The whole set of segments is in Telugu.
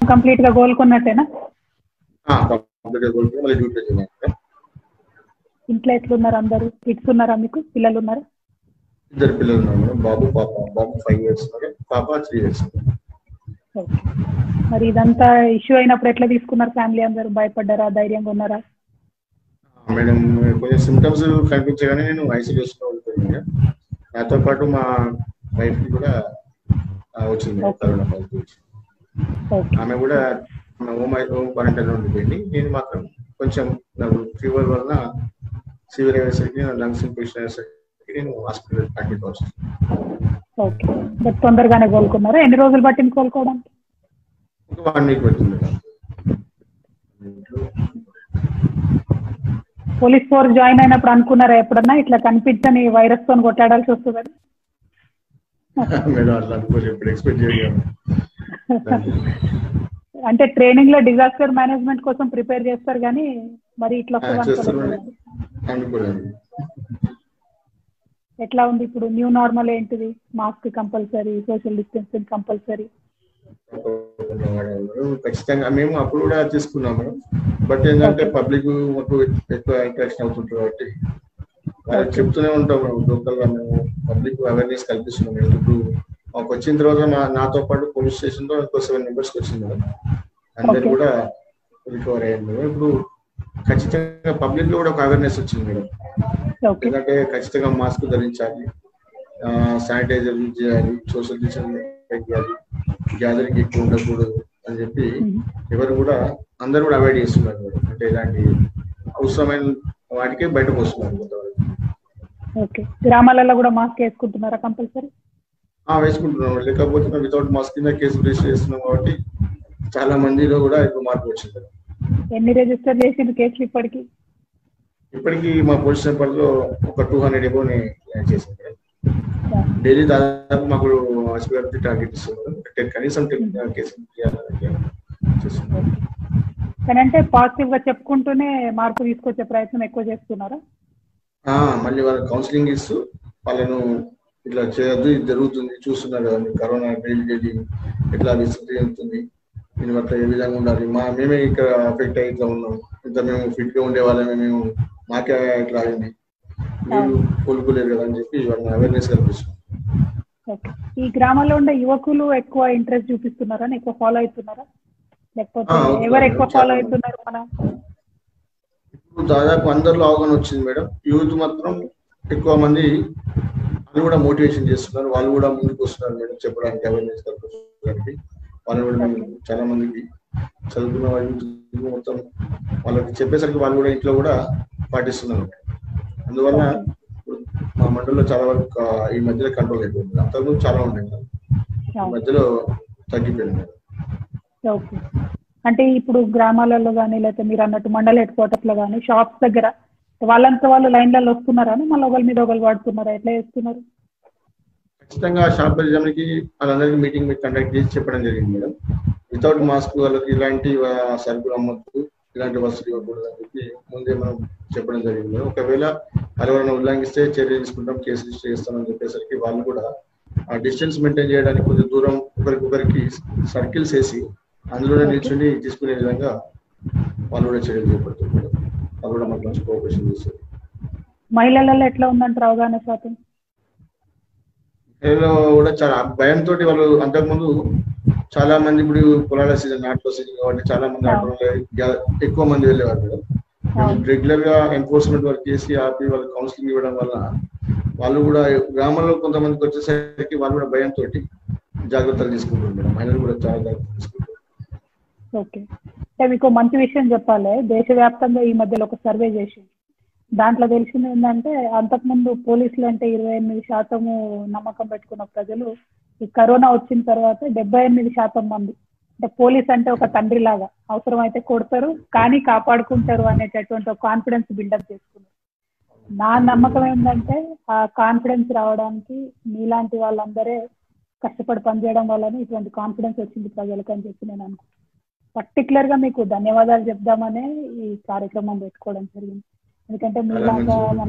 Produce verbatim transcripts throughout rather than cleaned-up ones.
కంప్లీట్ గా కోలుకున్నట్టేనా? కంప్లీట్ గా కోలుకుని మళ్ళీ డ్యూటీ చేయాలి. ఇంట్లో ఎట్లున్నారు అందరూ? కిడ్స్ ఉన్నారా మీకు? పిల్లలు ఉన్నారా? ఇద్దరు పిల్లలు ఉన్నారు మేడం. బాబు పాప. బాబు ఫైవ్ ఇయర్స్ పాప త్రీ ఇయర్స్. మరి ఇదంతా ఇష్యూ అయినప్పుడు ఎట్లా తీసుకున్నారు ఫ్యామిలీ అందరూ? భయపడ్డారా? ధైర్యంగా ఉన్నారా? మేడం కొంచెం సిమ్టమ్స్ కనిపించగానే నేను ఐసోలేషన్ లో ఉంటున్నాను. నాతో పాటు మా వైఫ్ కి కూడా వచ్చింది కరోనా పాజిటివ్. ఆమె కూడా హోమ్ హోమ్ క్వారంటైన్ లో ఉండిపోయింది. నేను మాత్రం కొంచెం నాకు ఫీవర్ వల్ల సివియర్ అయ్యేసరికి లంగ్స్ ఇన్ఫెక్షన్ అయ్యేసరికి నేను హాస్పిటల్ అడ్మిట్ అవుతాను. ఓకే, బట్ తొందరగానే కోలుకున్నారా? ఎన్ని రోజులు పట్టింది కోలుకోవడానికి? ఒక వన్ వీక్ పట్టింది. పోలీస్ ఫోర్స్ జాయిన్ అయినప్పుడు అనుకున్నారా ఎప్పుడన్నా ఇట్లా కనిపించని వైరస్ తో కొట్లాడాల్సి వస్తుందని? మేడం అట్లా అనుకోలేదు, ఎప్పుడు ఎక్స్పెక్ట్ చేయలేదు. అంటే ట్రైనింగ్ లో డిజాస్టర్ మేనేజ్మెంట్ కోసం ప్రిపేర్ చేస్తారు కానీ మరి ఇట్లా అనుకోలేదు. ఎట్లా ఉంది ఇప్పుడు న్యూ నార్మల్ ఏంటిది? Mask compulsory, social distancing compulsory. ఖచ్చితంగా మేము అప్పుడు కూడా తీసుకున్నాము. బట్ ఏంటంటే పబ్లిక్ మాకు ఎక్కువ ఇంట్రాక్షన్ అవుతుంటారు కాబట్టి వాళ్ళకి చెప్తూనే ఉంటాం. లోకల్ గా మేము పబ్లిక్ అవేర్నెస్ కల్పిస్తున్నాం. ఇప్పుడు మాకు వచ్చిన తర్వాత మా నాతో పాటు పోలీస్ స్టేషన్ లో ఇంకో సెవెన్ మెంబర్స్ వచ్చింది మేడం. అందరు కూడా రికవర్ అయ్యారు మేడం. ఇప్పుడు ఖచ్చితంగా పబ్లిక్ లో కూడా ఒక అవేర్నెస్ వచ్చింది మేడం. ఎందుకంటే ఖచ్చితంగా మాస్క్ ధరించాలి, శానిటైజర్ యూజ్ చేయాలి, సోషల్ డిస్టెన్స్ చేయాలి, గ్యాదరింగ్ ఎక్కువ ఉండకూడదు అని చెప్పి ఎవరు కూడా అందరు కూడా అవాయిడ్ చేస్తున్నారు మేడం. అంటే ఇలాంటి అవసరమైన వాటికే బయటకు వస్తున్నారు కొంతవరకు. ఓకే, గ్రామాలలో కూడా మాస్క్ వేసుకుంటున్నారా కంపల్సరీ? వేసుకుంటున్నాం. లేకపోతే వితౌట్ మాస్క్ కింద కేసు రిజిస్టర్ చేస్తున్నాం కాబట్టి చాలా మందిలో కూడా ఎక్కువ మార్పు వచ్చింది. ఎన్ని రిజిస్టర్ చేసింది కేసులు ఇప్పటికి? ఇప్పటికి మా పోలీస్ పరిధిలో ఒక టూ హండ్రెడ్ ఎబో చేసింది. డైలీ దాదాపు మాకు హాస్పిటల్ టార్గెట్ ఇస్తున్నారు, కనీసం టెన్ కేసులు చేస్తున్నారు. కానీ అంటే పాజిటివ్ గా చెప్పుకుంటూనే మార్పు తీసుకొచ్చే ప్రయత్నం ఎక్కువ చేస్తున్నారా? మళ్ళీ వాళ్ళకి కౌన్సిలింగ్ ఇస్తూ వాళ్ళను ఇట్లా చేయొద్దు, ఇది జరుగుతుంది చూస్తున్నారు కదా, కరోనా డైలీ డైలీ ఎట్లా విస్తృతి చెందుతుంది, దీని వల్ల ఏ విధంగా ఉండాలి, మా మేమే ఇక్కడ అఫెక్ట్ అయ్యి ఇట్లా ఉన్నాం, ఇంత మేము ఫిట్ గా ఉండే వాళ్ళమే, మేము మాకే ఇట్లా అయింది, మీరు కోలుకోలేరు కదా అని చెప్పి వాళ్ళని అవేర్నెస్ కల్పిస్తున్నాం. ఈ గ్రామాల్లో ఉండే యువకులు ఎక్కువ ఇంట్రెస్ట్ చూపిస్తున్నారా, ఎక్కువ ఫాలో అవుతున్నారా, లేకపోతే ఎవరు ఎక్కువ ఫాలో అవుతున్నారు? మన ఇప్పుడు దాదాపు అందరిలో అవగాహన వచ్చింది మేడం. యూత్ మాత్రం ఎక్కువ మంది వాళ్ళు కూడా మోటివేషన్ చేస్తున్నారు, వాళ్ళు కూడా ముందుకు వస్తున్నారు మేడం చెప్పడానికి, అవేర్నెస్ కల్పించడానికి. వాళ్ళు కూడా మేము చాలా మందికి చదువుకున్న యూత్ మొత్తం వాళ్ళకి చెప్పేసరికి వాళ్ళు కూడా ఇంట్లో కూడా పాటిస్తున్నారు. అందువల్ల మా మండలంలో చాలా వరకు ఈ మధ్యలో కంట్రోల్ అయిపోయింది. అంతకుముందు చాలా ఉన్నాయి, ఈ మధ్యలో తగ్గిపోయింది. ఓకే, అంటే ఇప్పుడు గ్రామాలలో కానీ లేకపోతే మీరు అన్నట్టు మండల హెడ్ క్వార్టర్స్ లో కానీ షాప్స్ దగ్గర వాళ్ళంతా వాళ్ళు లైన్లలో వస్తున్నారా, మళ్ళీ ఒకరి మీద ఒకరు వాడుతున్నారా, ఎట్లా చేస్తున్నారు? ఖచ్చితంగా షాప్ యజమానికి వాళ్ళందరికీ మీటింగ్ కండక్ట్ చేసి చెప్పడం జరిగింది మేడం. వితౌట్ మాస్క్ వాళ్ళకి ఇలాంటి సరుకులు అమ్మద్దు, ఇలాంటి వస్తువులు ఇవ్వకూడదు అని చెప్పి ముందే మనం చెప్పడం జరిగింది మేడం. ఒకవేళ ఎవరైనా ఉల్లంఘిస్తే చర్య తీసుకుంటాం, కేసు రిజిస్టర్ చేస్తామని చెప్పేసరికి వాళ్ళు కూడా ఆ డిస్టెన్స్ మెయింటైన్ చేయడానికి కొంచెం దూరం ఒకరికొకరికి సర్కిల్స్ వేసి అందులోనే నిల్చుని తీసుకునే విధంగా వాళ్ళు కూడా చర్యలు చేపడుతున్నారు. వాళ్ళు కూడా మాకు మంచి కోఆపరేషన్ చేస్తారు. మహిళలలో ఎట్లా ఉందంటారు అవగాహన శాతం? మహిళలు కూడా చాలా భయంతో వాళ్ళు అంతకుముందు చాలా మంది, ఇప్పుడు పొలాల సీజన్ నాట్లో సీజన్ కాబట్టి చాలా మంది ఆటోలో ఎక్కువ మంది వెళ్ళేవారు మేడం. రెగ్యులర్ గా ఎన్ఫోర్స్మెంట్ వర్క్ చేసి ఆపి వాళ్ళకి కౌన్సిలింగ్ ఇవ్వడం వల్ల వాళ్ళు కూడా గ్రామంలో కొంతమందికి వచ్చేసరికి వాళ్ళు కూడా భయంతో జాగ్రత్తలు తీసుకుంటారు మేడం. మహిళలు కూడా చాలా జాగ్రత్తలు తీసుకుంటారు. ఓకే, అంటే మీకు మంచి విషయం చెప్పాలి. దేశవ్యాప్తంగా ఈ మధ్యలో ఒక సర్వే చేసి దాంట్లో తెలిసింది ఏంటంటే అంతకుముందు పోలీసులు అంటే ఇరవై ఎనిమిది శాతము నమ్మకం పెట్టుకున్న ప్రజలు ఈ కరోనా వచ్చిన తర్వాత డెబ్బై ఎనిమిది శాతం మంది అంటే పోలీస్ అంటే ఒక తండ్రి లాగా అవసరం అయితే కొడతారు కానీ కాపాడుకుంటారు అనేటటువంటి ఒక కాన్ఫిడెన్స్ బిల్డప్ చేసుకున్నారు. నా నమ్మకం ఏంటంటే ఆ కాన్ఫిడెన్స్ రావడానికి మీలాంటి వాళ్ళందరే కష్టపడి పనిచేయడం వల్లనే ఇటువంటి కాన్ఫిడెన్స్ వచ్చింది ప్రజలకు అని చెప్పి నేను అనుకుంటున్నాను. పర్టికులర్ గా మీకు ధన్యవాదాలు చెప్దామనే ఈ కార్యక్రమం పెట్టుకోవడం జరిగింది. ఎందుకంటే మీలాగా మన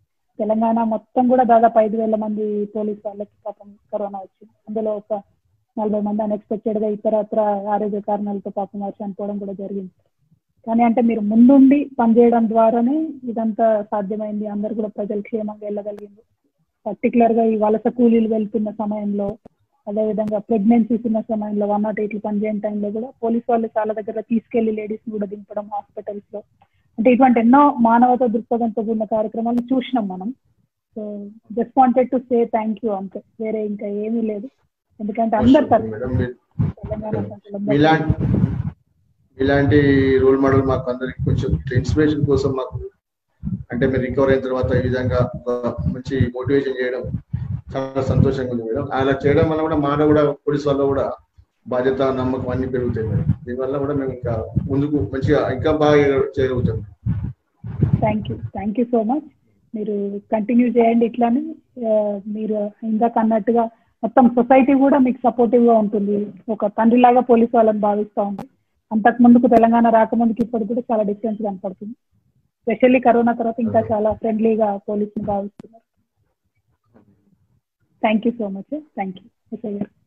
తెలంగాణ మొత్తం కూడా దాదాపు ఐదు వేల మంది పోలీస్ వాళ్ళకి పాపం కరోనా వచ్చింది. అందులో ఒక నలభై మంది అన్ఎక్స్పెక్టెడ్ గా ఇతరత్ర ఆరోగ్య కారణాలతో పాపం వారు చనిపోవడం కూడా జరిగింది. కానీ అంటే మీరు ముందుండి పనిచేయడం ద్వారానే ఇదంతా సాధ్యమైంది, అందరు కూడా ప్రజలు క్షేమంగా వెళ్ళగలిగింది. పర్టికులర్ గా ఈ వలస కూలీలు వెళ్తున్న సమయంలో, అదేవిధంగా ప్రెగ్నెన్సీస్ ఉన్న సమయంలో, వన్ నాట్ ఎయిట్లు పనిచేయని టైంలో కూడా పోలీస్ వాళ్ళు చాలా దగ్గర తీసుకెళ్లి లేడీస్ కూడా దింపడం హాస్పిటల్స్ లో, అంటే ఇటువంటి ఎన్నో మానవతా దృక్పథంతో కూడిన కార్యక్రమాలు చూసినాం మనం. So just wanted to say thank you అంతే, వేరే ఇంకా ఏమీ లేదు. ఎందుకంటే అందరు తెలంగాణ ఇలాంటి రోల్ మోడల్ మాకు అందరికి కొంచెం ఇన్స్పిరేషన్ కోసం మాకు, అంటే మీరు రికవర్ అయిన తర్వాత ఈ విధంగా మంచి మోటివేషన్ చేయడం చాలా సంతోషంగా ఉంది మేడం. అలా చేయడం వల్ల కూడా మానవ కూడా పోలీస్ వల్ల కూడా బాధ్యత, నమ్మకం అన్ని పెరుగుతాయి మేడం. దీనివల్ల కూడా మేము ఇంకా ముందుకు మంచిగా ఇంకా బాగా చేయగలుగుతాం. Thank you thank you so much. మీరు కంటిన్యూ చేయండి ఇట్లానే. మీరు ఇందాక అన్నట్టుగా మొత్తం సొసైటీ కూడా మీకు సపోర్టివ్ గా ఉంటుంది. ఒక తండ్రిలాగా పోలీస్ వాళ్ళని భావిస్తూ ఉంది. అంతకు ముందుకు తెలంగాణ రాకముందుకు ఇప్పుడు కూడా చాలా డిఫరెన్స్ కనపడుతుంది. స్పెషల్లీ కరోనా తర్వాత ఇంకా చాలా ఫ్రెండ్లీగా పోలీసుని భావిస్తున్నారు. Thank you so much. Thank you.